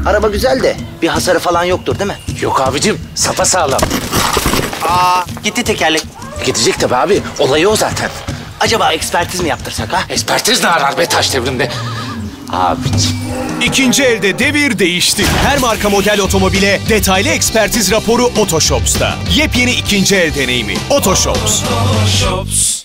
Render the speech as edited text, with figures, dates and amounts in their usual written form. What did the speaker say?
Araba güzel de bir hasarı falan yoktur değil mi? Yok abicim, sapasağlam. Gitti tekerlek. Gidecek tabii abi, olayı o zaten. Acaba ekspertiz mi yaptırsak ha? Ekspertiz ne arar be taş devrinde? Abicim. İkinci elde devir değişti. Her marka model otomobile detaylı ekspertiz raporu Otoshops'ta. Yepyeni ikinci el deneyimi Otoshops.